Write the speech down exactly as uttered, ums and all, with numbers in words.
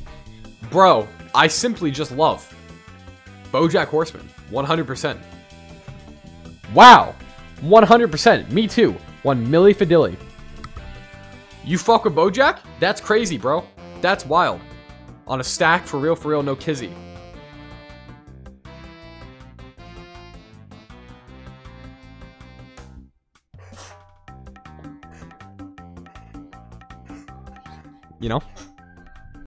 Bro, I simply just love BoJack Horseman. one hundred percent. Wow. one hundred percent. Me too. One milli fidilli. You fuck with BoJack? That's crazy, bro. That's wild. On a stack, for real, for real, no kizzy. You know?